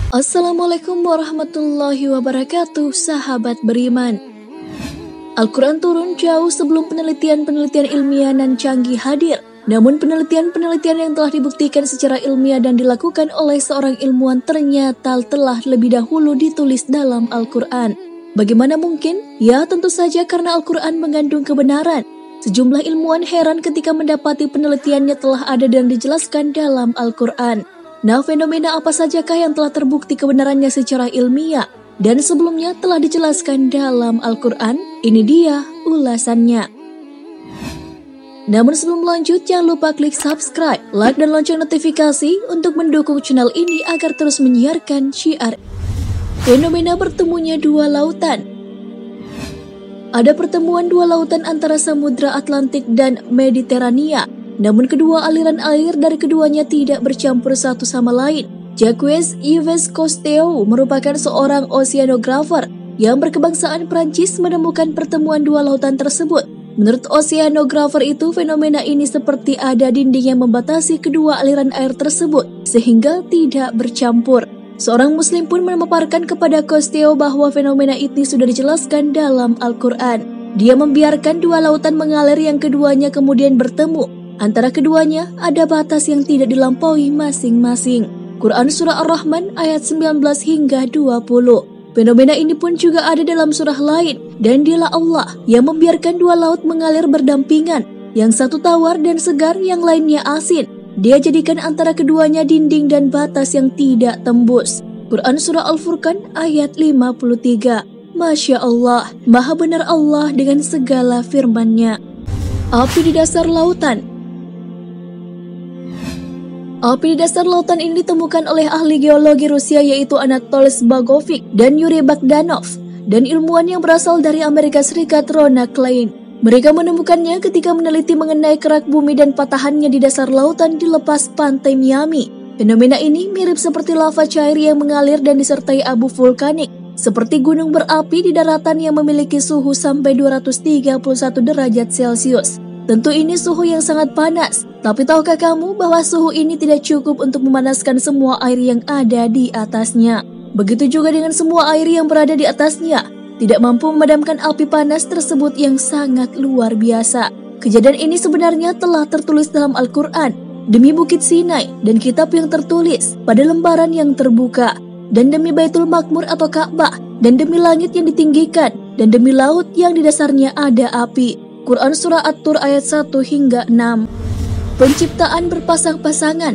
Assalamualaikum warahmatullahi wabarakatuh, sahabat beriman. Al-Quran turun jauh sebelum penelitian-penelitian ilmiah dan canggih hadir. Namun penelitian-penelitian yang telah dibuktikan secara ilmiah dan dilakukan oleh seorang ilmuwan ternyata telah lebih dahulu ditulis dalam Al-Quran. Bagaimana mungkin? Ya, tentu saja karena Al-Quran mengandung kebenaran. Sejumlah ilmuwan heran ketika mendapati penelitiannya telah ada dan dijelaskan dalam Al-Quran. Nah, fenomena apa sajakah yang telah terbukti kebenarannya secara ilmiah dan sebelumnya telah dijelaskan dalam Al-Quran? Ini dia ulasannya. Namun sebelum lanjut, jangan lupa klik subscribe, like, dan lonceng notifikasi untuk mendukung channel ini agar terus menyiarkan syiar. Fenomena bertemunya dua lautan. Ada pertemuan dua lautan antara Samudra Atlantik dan Mediterania. Namun kedua aliran air dari keduanya tidak bercampur satu sama lain. Jacques Yves Cousteau merupakan seorang oceanographer yang berkebangsaan Prancis menemukan pertemuan dua lautan tersebut. Menurut oceanographer itu, fenomena ini seperti ada dinding yang membatasi kedua aliran air tersebut sehingga tidak bercampur. Seorang muslim pun memaparkan kepada Cousteau bahwa fenomena ini sudah dijelaskan dalam Al-Quran. Dia membiarkan dua lautan mengalir yang keduanya kemudian bertemu. Antara keduanya ada batas yang tidak dilampaui masing-masing. Quran Surah Ar-Rahman ayat 19 hingga 20. Fenomena ini pun juga ada dalam surah lain. Dan dialah Allah yang membiarkan dua laut mengalir berdampingan. Yang satu tawar dan segar, yang lainnya asin. Dia jadikan antara keduanya dinding dan batas yang tidak tembus. Quran Surah Al-Furqan ayat 53. Masya Allah, maha benar Allah dengan segala firman-Nya. Api di dasar lautan. Api di dasar lautan ini ditemukan oleh ahli geologi Rusia yaitu Anatoly Zbagovic dan Yuri Bogdanov dan ilmuwan yang berasal dari Amerika Serikat Rona Klein. Mereka menemukannya ketika meneliti mengenai kerak bumi dan patahannya di dasar lautan di lepas pantai Miami. Fenomena ini mirip seperti lava cair yang mengalir dan disertai abu vulkanik, seperti gunung berapi di daratan yang memiliki suhu sampai 231 derajat Celcius. Tentu ini suhu yang sangat panas, tapi tahukah kamu bahwa suhu ini tidak cukup untuk memanaskan semua air yang ada di atasnya? Begitu juga dengan semua air yang berada di atasnya, tidak mampu memadamkan api panas tersebut yang sangat luar biasa. Kejadian ini sebenarnya telah tertulis dalam Al-Quran, demi Bukit Sinai dan kitab yang tertulis pada lembaran yang terbuka, dan demi Baitul Makmur atau Ka'bah, dan demi langit yang ditinggikan, dan demi laut yang di dasarnya ada api. Quran Surah At-Tur ayat 1 hingga 6. Penciptaan berpasang-pasangan.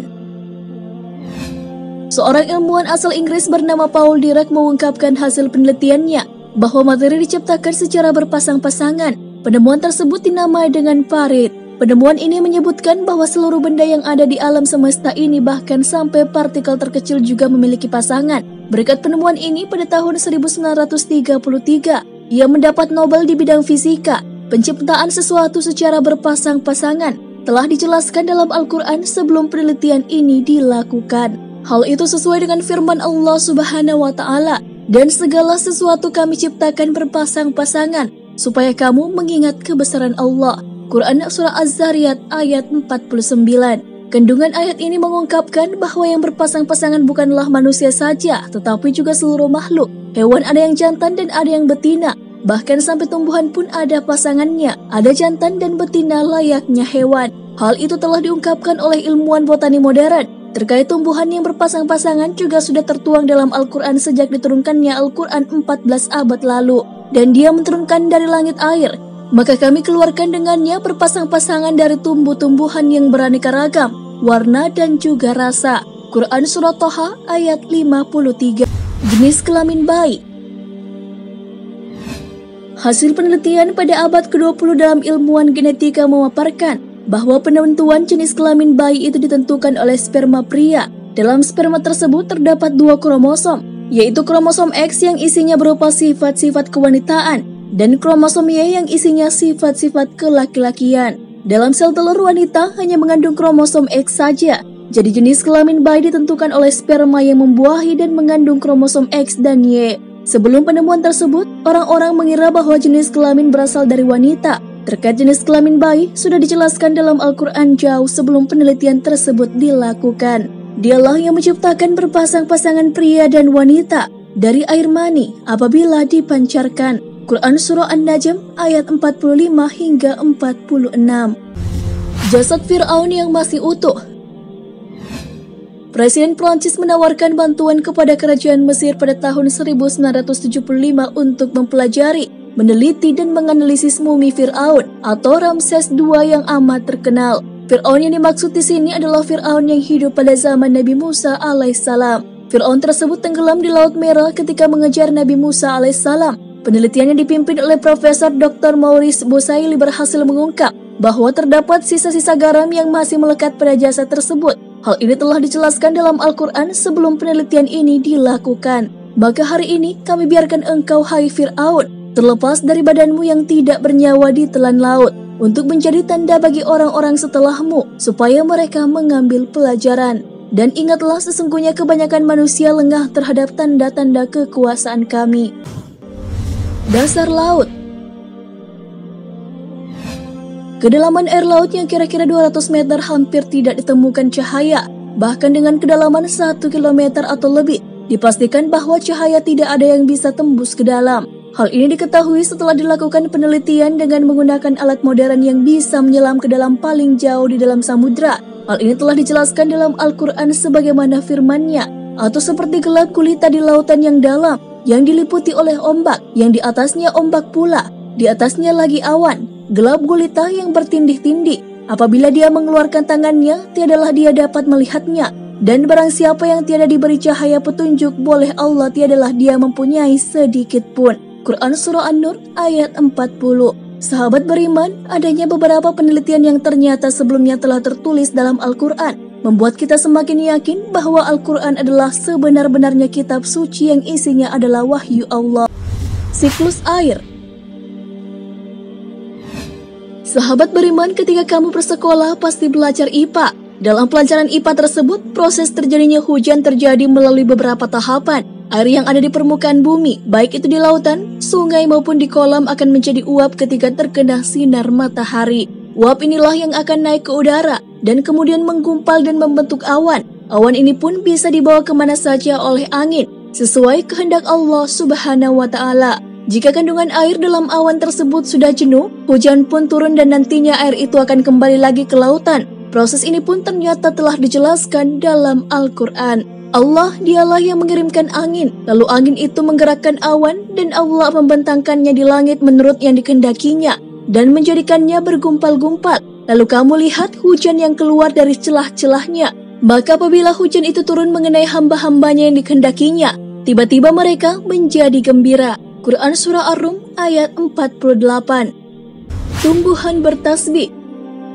Seorang ilmuwan asal Inggris bernama Paul Dirac mengungkapkan hasil penelitiannya bahwa materi diciptakan secara berpasang-pasangan. Penemuan tersebut dinamai dengan parit. Penemuan ini menyebutkan bahwa seluruh benda yang ada di alam semesta ini, bahkan sampai partikel terkecil, juga memiliki pasangan. Berkat penemuan ini pada tahun 1933, ia mendapat Nobel di bidang fisika. Penciptaan sesuatu secara berpasang-pasangan telah dijelaskan dalam Al-Quran sebelum penelitian ini dilakukan. Hal itu sesuai dengan firman Allah Subhanahu wa Ta'ala, dan segala sesuatu kami ciptakan berpasang-pasangan supaya kamu mengingat kebesaran Allah. Quran Surah Az-Zariyat ayat 49. Kandungan ayat ini mengungkapkan bahwa yang berpasang-pasangan bukanlah manusia saja, tetapi juga seluruh makhluk. Hewan ada yang jantan dan ada yang betina. Bahkan sampai tumbuhan pun ada pasangannya, ada jantan dan betina layaknya hewan. Hal itu telah diungkapkan oleh ilmuwan botani modern. Terkait tumbuhan yang berpasang-pasangan juga sudah tertuang dalam Al-Quran sejak diturunkannya Al-Quran 14 abad lalu. Dan dia menurunkan dari langit air, maka kami keluarkan dengannya berpasang-pasangan dari tumbuh-tumbuhan yang beraneka ragam, warna dan juga rasa. Quran Surah Toha ayat 53. Jenis kelamin bayi. Hasil penelitian pada abad ke-20 dalam ilmuwan genetika memaparkan bahwa penentuan jenis kelamin bayi itu ditentukan oleh sperma pria. Dalam sperma tersebut terdapat dua kromosom, yaitu kromosom X yang isinya berupa sifat-sifat kewanitaan dan kromosom Y yang isinya sifat-sifat kelaki-lakian. Dalam sel telur wanita hanya mengandung kromosom X saja. Jadi jenis kelamin bayi ditentukan oleh sperma yang membuahi dan mengandung kromosom X dan Y. Sebelum penemuan tersebut, orang-orang mengira bahwa jenis kelamin berasal dari wanita. Terkait jenis kelamin bayi sudah dijelaskan dalam Al-Quran jauh sebelum penelitian tersebut dilakukan. Dialah yang menciptakan berpasang-pasangan pria dan wanita dari air mani apabila dipancarkan. Quran Surah An-Najm ayat 45 hingga 46. Jasad Fir'aun yang masih utuh. Presiden Prancis menawarkan bantuan kepada kerajaan Mesir pada tahun 1975 untuk mempelajari, meneliti dan menganalisis mumi Fir'aun atau Ramses II yang amat terkenal. Fir'aun yang dimaksud di sini adalah Fir'aun yang hidup pada zaman Nabi Musa alaihissalam. Fir'aun tersebut tenggelam di Laut Merah ketika mengejar Nabi Musa alaihissalam. Penelitian yang dipimpin oleh Profesor Dr. Maurice Boussaille berhasil mengungkap bahwa terdapat sisa-sisa garam yang masih melekat pada jasad tersebut. Hal ini telah dijelaskan dalam Al-Quran sebelum penelitian ini dilakukan. Maka hari ini kami biarkan engkau, hai Fir'aun, terlepas dari badanmu yang tidak bernyawa di telan laut, untuk menjadi tanda bagi orang-orang setelahmu, supaya mereka mengambil pelajaran. Dan ingatlah, sesungguhnya kebanyakan manusia lengah terhadap tanda-tanda kekuasaan kami. Dasar laut. Kedalaman air laut yang kira-kira 200 meter hampir tidak ditemukan cahaya. Bahkan dengan kedalaman 1 km atau lebih, dipastikan bahwa cahaya tidak ada yang bisa tembus ke dalam. Hal ini diketahui setelah dilakukan penelitian dengan menggunakan alat modern yang bisa menyelam ke dalam paling jauh di dalam samudra. Hal ini telah dijelaskan dalam Al-Quran sebagaimana firman-Nya, atau seperti gelap gulita di lautan yang dalam, yang diliputi oleh ombak, yang di atasnya ombak pula, di atasnya lagi awan, gelap gulita yang bertindih-tindih. Apabila dia mengeluarkan tangannya, tiadalah dia dapat melihatnya. Dan barang siapa yang tiada diberi cahaya petunjuk boleh Allah, tiadalah dia mempunyai sedikit pun. Quran Surah An-Nur ayat 40. Sahabat beriman, adanya beberapa penelitian yang ternyata sebelumnya telah tertulis dalam Al-Quran membuat kita semakin yakin bahwa Al-Quran adalah sebenar-benarnya kitab suci yang isinya adalah wahyu Allah. Siklus air. Sahabat beriman, ketika kamu bersekolah pasti belajar IPA. Dalam pelajaran IPA tersebut, proses terjadinya hujan terjadi melalui beberapa tahapan. Air yang ada di permukaan bumi, baik itu di lautan, sungai maupun di kolam, akan menjadi uap ketika terkena sinar matahari. Uap inilah yang akan naik ke udara dan kemudian menggumpal dan membentuk awan. Awan ini pun bisa dibawa kemana saja oleh angin, sesuai kehendak Allah Subhanahu wa Ta'ala. Jika kandungan air dalam awan tersebut sudah jenuh, hujan pun turun dan nantinya air itu akan kembali lagi ke lautan. Proses ini pun ternyata telah dijelaskan dalam Al-Quran. Allah dialah yang mengirimkan angin, lalu angin itu menggerakkan awan dan Allah membentangkannya di langit menurut yang dikehendakinya dan menjadikannya bergumpal-gumpal. Lalu kamu lihat hujan yang keluar dari celah-celahnya. Maka apabila hujan itu turun mengenai hamba-hambanya yang dikehendakinya, tiba-tiba mereka menjadi gembira. Quran Surah Ar-Rum ayat 48. Tumbuhan bertasbih.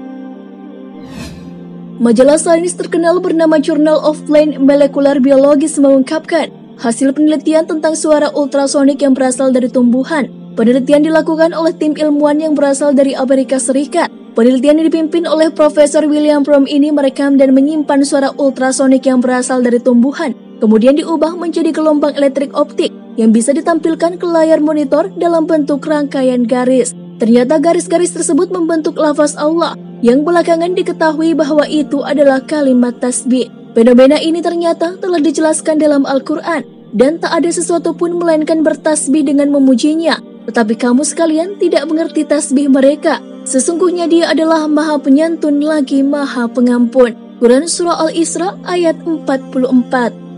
Majalah sains terkenal bernama Journal of Plant Molecular Biology mengungkapkan hasil penelitian tentang suara ultrasonik yang berasal dari tumbuhan. Penelitian dilakukan oleh tim ilmuwan yang berasal dari Amerika Serikat. Penelitian yang dipimpin oleh Profesor William Fromm ini merekam dan menyimpan suara ultrasonik yang berasal dari tumbuhan, kemudian diubah menjadi gelombang elektrik optik yang bisa ditampilkan ke layar monitor dalam bentuk rangkaian garis. Ternyata garis-garis tersebut membentuk lafaz Allah, yang belakangan diketahui bahwa itu adalah kalimat tasbih. Fenomena ini ternyata telah dijelaskan dalam Al-Quran, dan tak ada sesuatu pun melainkan bertasbih dengan memujinya. Tetapi kamu sekalian tidak mengerti tasbih mereka. Sesungguhnya dia adalah Maha Penyantun lagi Maha Pengampun. Quran Surah Al-Isra ayat 44.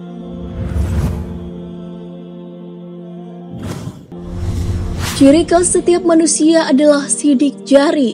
Ciri khas setiap manusia adalah sidik jari.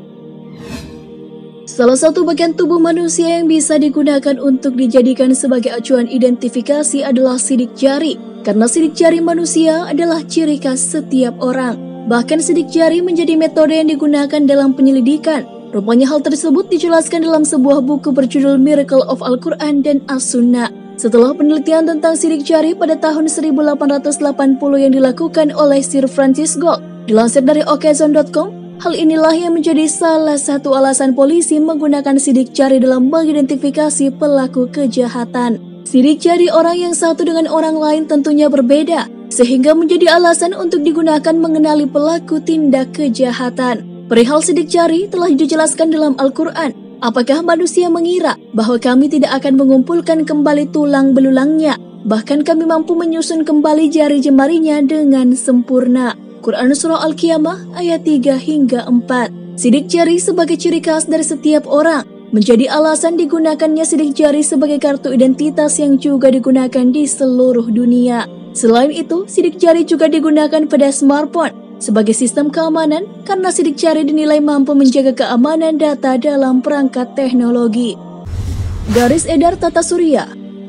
Salah satu bagian tubuh manusia yang bisa digunakan untuk dijadikan sebagai acuan identifikasi adalah sidik jari. Karena sidik jari manusia adalah ciri khas setiap orang. Bahkan sidik jari menjadi metode yang digunakan dalam penyelidikan. Rupanya hal tersebut dijelaskan dalam sebuah buku berjudul Miracle of Al-Quran dan As-Sunnah. Setelah penelitian tentang sidik jari pada tahun 1880 yang dilakukan oleh Sir Francis Galton, dilansir dari Occasion.com, hal inilah yang menjadi salah satu alasan polisi menggunakan sidik jari dalam mengidentifikasi pelaku kejahatan. Sidik jari orang yang satu dengan orang lain tentunya berbeda, sehingga menjadi alasan untuk digunakan mengenali pelaku tindak kejahatan. Perihal sidik jari telah dijelaskan dalam Al-Quran, Apakah manusia mengira bahwa kami tidak akan mengumpulkan kembali tulang belulangnya? Bahkan kami mampu menyusun kembali jari jemarinya dengan sempurna. Quran Surah Al-Qiyamah ayat 3 hingga 4. Sidik jari sebagai ciri khas dari setiap orang menjadi alasan digunakannya sidik jari sebagai kartu identitas yang juga digunakan di seluruh dunia. Selain itu, sidik jari juga digunakan pada smartphone sebagai sistem keamanan karena sidik jari dinilai mampu menjaga keamanan data dalam perangkat teknologi. Garis edar tata surya.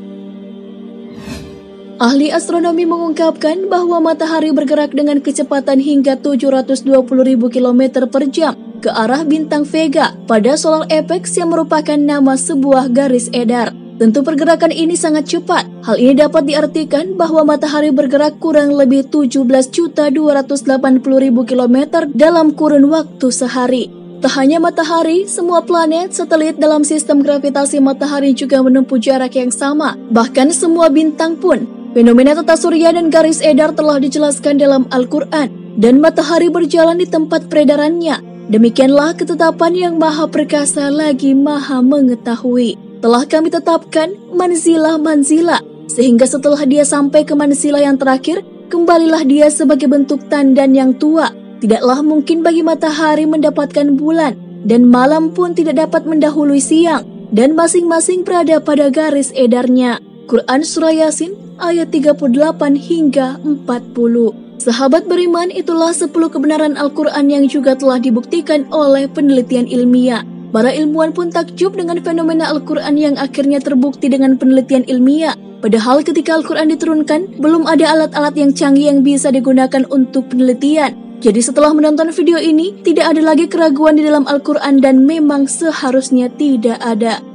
Ahli astronomi mengungkapkan bahwa matahari bergerak dengan kecepatan hingga 720.000 km per jam ke arah bintang Vega pada solar apex yang merupakan nama sebuah garis edar. Tentu pergerakan ini sangat cepat. Hal ini dapat diartikan bahwa matahari bergerak kurang lebih 17.280.000 km dalam kurun waktu sehari. Tak hanya matahari, semua planet, satelit dalam sistem gravitasi matahari juga menempuh jarak yang sama. Bahkan semua bintang pun. Fenomena tata surya dan garis edar telah dijelaskan dalam Al-Quran, dan matahari berjalan di tempat peredarannya. Demikianlah ketetapan yang maha perkasa lagi maha mengetahui. Telah kami tetapkan manzilah-manzilah, sehingga setelah dia sampai ke manzilah yang terakhir, kembalilah dia sebagai bentuk tandan yang tua. Tidaklah mungkin bagi matahari mendapatkan bulan, dan malam pun tidak dapat mendahului siang, dan masing-masing berada pada garis edarnya. Quran Surah Yasin ayat 38 hingga 40. Sahabat beriman, itulah 10 kebenaran Al-Quran yang juga telah dibuktikan oleh penelitian ilmiah. Para ilmuwan pun takjub dengan fenomena Al-Quran yang akhirnya terbukti dengan penelitian ilmiah. Padahal ketika Al-Quran diturunkan, belum ada alat-alat yang canggih yang bisa digunakan untuk penelitian. Jadi setelah menonton video ini, tidak ada lagi keraguan di dalam Al-Quran dan memang seharusnya tidak ada.